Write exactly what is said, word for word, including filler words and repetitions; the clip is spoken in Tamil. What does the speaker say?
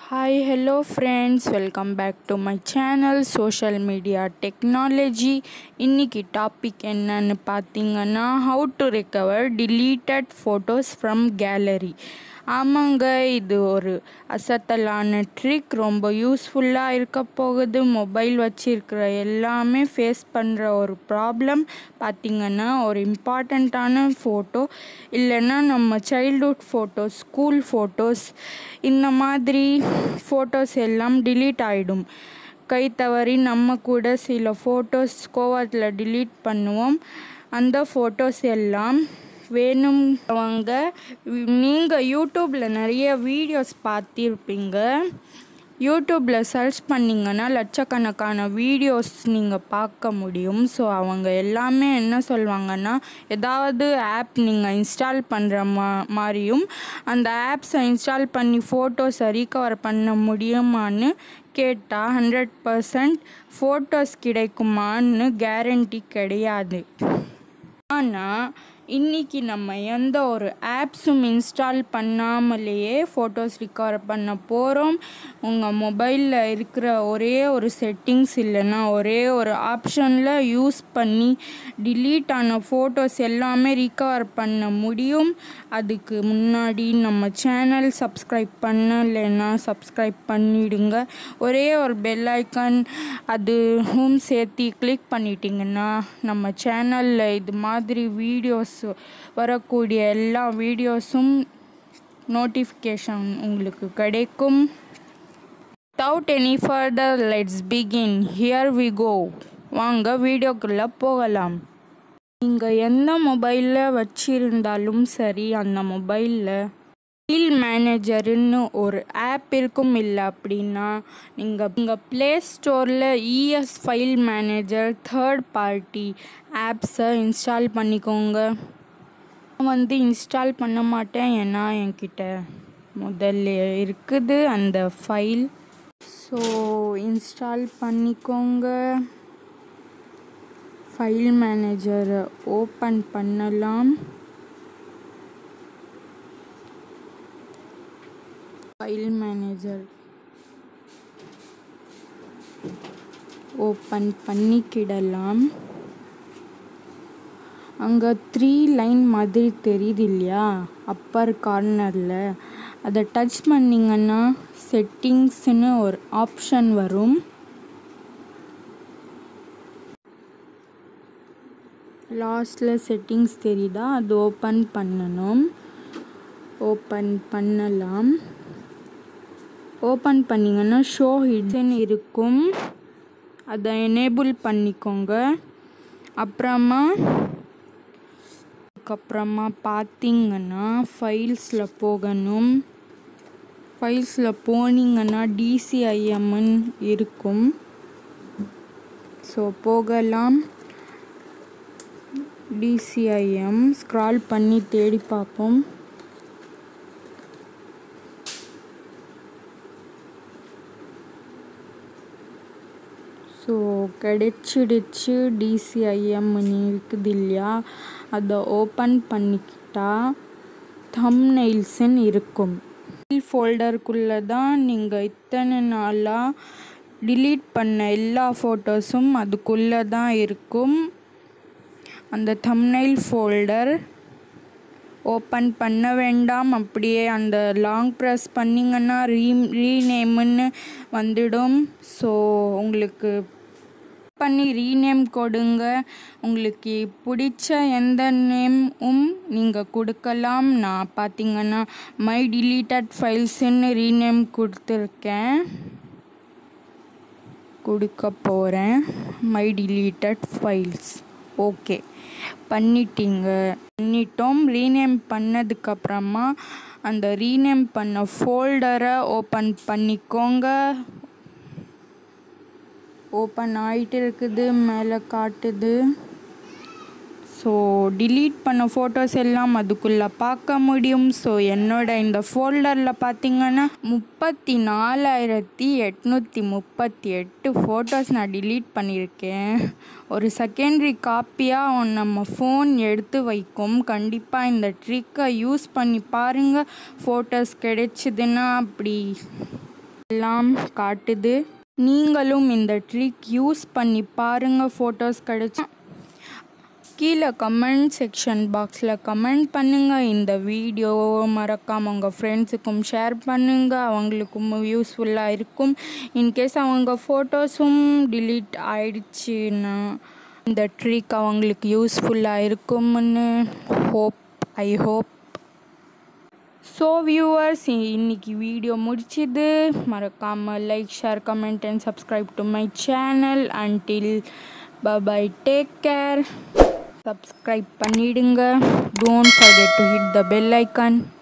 Hi, hello friends, welcome back to my channel social media technology. இன்னைக்கு டாபிக் என்னன்னு பார்த்தீங்கன்னா how to recover deleted photos from gallery. ஆமாங்க, இது ஒரு அசத்தலான ட்ரிக், ரொம்ப யூஸ்ஃபுல்லாக இருக்க போகுது. மொபைல் வச்சிருக்கிற எல்லாமே ஃபேஸ் பண்ணுற ஒரு ப்ராப்ளம் பார்த்திங்கன்னா, ஒரு இம்பார்ட்டண்ட்டான ஃபோட்டோ இல்லைன்னா நம்ம சைல்ட்ஹுட் ஃபோட்டோஸ், ஸ்கூல் ஃபோட்டோஸ், இந்த மாதிரி ஃபோட்டோஸ் எல்லாம் டிலீட் ஆகிடும். கை தவறி நம்ம கூட சில ஃபோட்டோஸ் கோவத்தில் டிலீட் பண்ணுவோம். அந்த ஃபோட்டோஸ் எல்லாம் வேணும்வங்க, நீங்கள் யூடியூப்பில் நிறைய வீடியோஸ் பார்த்திருப்பீங்க. யூடியூப்பில் சர்ச் பண்ணிங்கன்னா லட்சக்கணக்கான வீடியோஸ் நீங்கள் பார்க்க முடியும். ஸோ அவங்க எல்லாமே என்ன சொல்லுவாங்கன்னா, ஏதாவது ஆப் நீங்கள் இன்ஸ்டால் பண்ணுற மா மாதிரியும் அந்த ஆப்ஸை இன்ஸ்டால் பண்ணி ஃபோட்டோஸை ரீகவர் பண்ண முடியுமான்னு கேட்டால் ஹண்ட்ரட் பர்சன்ட் ஃபோட்டோஸ் கிடைக்குமான்னு கேரண்டி கிடையாது. ஆனால் இன்றைக்கி நம்ம எந்த ஒரு ஆப்ஸும் இன்ஸ்டால் பண்ணாமலேயே ஃபோட்டோஸ் ரிகவர் பண்ண போகிறோம். உங்கள் மொபைலில் இருக்கிற ஒரே ஒரு செட்டிங்ஸ் இல்லைன்னா ஒரே ஒரு ஆப்ஷனில் யூஸ் பண்ணி டிலீட் ஆன ஃபோட்டோஸ் எல்லாமே ரிகவர் பண்ண முடியும். அதுக்கு முன்னாடி நம்ம சேனல் சப்ஸ்கிரைப் பண்ணலைன்னா சப்ஸ்கிரைப் பண்ணிவிடுங்க. ஒரே ஒரு பெல் ஐக்கான் அதுவும் சேர்த்து கிளிக் பண்ணிட்டீங்கன்னா நம்ம சேனலில் இது மாதிரி வீடியோஸ் வரக்கூடிய எல்லா வீடியோஸும் நோட்டிஃபிகேஷன் உங்களுக்கு கிடைக்கும். Without any further, let's begin. Here we go. வாங்க வீடியோக்குள்ளே போகலாம். நீங்கள் எந்த மொபைலில் வச்சிருந்தாலும் சரி, அந்த மொபைலில் ஃபைல் மேனேஜருன்னு ஒரு ஆப் இருக்கும். இல்லை அப்படின்னா நீங்கள் உங்கள் ப்ளே ஸ்டோரில் ES file manager third party ஆப்ஸை இன்ஸ்டால் பண்ணிக்கோங்க. நான் வந்து இன்ஸ்டால் பண்ண மாட்டேன், ஏன்னா என்கிட்ட முதல்ல இருக்குது அந்த ஃபைல். ஸோ இன்ஸ்டால் பண்ணிக்கோங்க. ஃபைல் மேனேஜரை ஓப்பன் பண்ணலாம். ஃபைல் மேனேஜர் ஓப்பன் பண்ணிக்கிடலாம். அங்கே த்ரீ லைன் மாதிரி தெரியுது இல்லையா, அப்பர் கார்னரில் அதை டச் பண்ணிங்கன்னா செட்டிங்ஸ்னு ஒரு ஆப்ஷன் வரும். லாஸ்டில் செட்டிங்ஸ் தெரியுதா, அது ஓப்பன் பண்ணணும். ஓப்பன் பண்ணலாம். ஓப்பன் பண்ணிங்கன்னா ஷோ ஹிட்டன் இருக்கும், அதை எனேபிள் பண்ணிக்கோங்க. அப்புறமா அதுக்கப்புறமா பார்த்தீங்கன்னா ஃபைல்ஸில் போகணும். ஃபைல்ஸில் போனீங்கன்னா டிசிஐஎம்னு இருக்கும். ஸோ போகலாம். டிசிஐஎம் ஸ்க்ரால் பண்ணி தேடி பார்ப்போம். ஸோ கிடைச்சிடுச்சு. டிசிஐஎம்னு இருக்குது இல்லையா, அதை ஓப்பன் பண்ணிக்கிட்டா தம்ப்நெயில்ஸ்ன்னு இருக்கும். ஃபைல் ஃபோல்டருக்குள்ளே தான் நீங்கள் இத்தனை நாளாக டிலீட் பண்ண எல்லா ஃபோட்டோஸும் அதுக்குள்ளே தான் இருக்கும். அந்த தம்ப்நெயில் ஃபோல்டர் ஓப்பன் பண்ண வேண்டாம். அப்படியே அந்த லாங் ப்ரெஸ் பண்ணிங்கன்னா ரீ ரீநேம்னு வந்துடும். ஸோ உங்களுக்கு பண்ணி ரீநேம் கொடுங்க. உங்களுக்கு பிடிச்ச எந்த நேமும் நீங்கள் கொடுக்கலாம். நான் பார்த்தீங்கன்னா மை டிலீட்டட் ஃபைல்ஸ்ன்னு ரீநேம் கொடுத்துருக்கேன், கொடுக்க போகிறேன். மை டிலீட்டட் ஃபைல்ஸ் ஓகே பண்ணிட்டீங்க பண்ணிட்டோம். ரீநேம் பண்ணதுக்கப்புறமா அந்த ரீநேம் பண்ண ஃபோல்டரை ஓப்பன் பண்ணிக்கோங்க. ஓப்பன் ஆகிட்டு இருக்குது, மேலே காட்டுது. ஸோ டிலீட் பண்ண ஃபோட்டோஸ் எல்லாம் அதுக்குள்ளே பார்க்க முடியும். ஸோ என்னோட இந்த ஃபோல்டரில் பார்த்திங்கன்னா முப்பத்தி நாலாயிரத்தி எட்நூற்றி முப்பத்தி எட்டு ஃபோட்டோஸ் நான் டிலீட் பண்ணியிருக்கேன். ஒரு செகண்டரி காப்பியாக நம்ம ஃபோன் எடுத்து வைக்கும். கண்டிப்பாக இந்த ட்ரிக்கை யூஸ் பண்ணி பாருங்கள். ஃபோட்டோஸ் கிடைச்சிதுன்னா அப்படி எல்லாம் காட்டுது. நீங்களும் இந்த ட்ரிக் யூஸ் பண்ணி பாருங்கள். ஃபோட்டோஸ் கிடைச்சா கீழே கமெண்ட் செக்ஷன் பாக்ஸில் கமெண்ட் பண்ணுங்கள். இந்த வீடியோ மறக்காமல் உங்கள் ஃப்ரெண்ட்ஸுக்கும் ஷேர் பண்ணுங்கள். அவங்களுக்கும் யூஸ்ஃபுல்லாக இருக்கும். இன்கேஸ் அவங்க ஃபோட்டோஸும் டிலீட் ஆயிடுச்சுன்னா இந்த ட்ரிக் அவங்களுக்கு யூஸ்ஃபுல்லாக இருக்கும்னு hope I hope. So viewers, இன்னைக்கு வீடியோ முடிச்சுது. மறக்காமல் like, share, comment and subscribe to my channel. Until bye, take care. Subscribe பண்ணிடுங்க. Don't forget to hit the bell icon.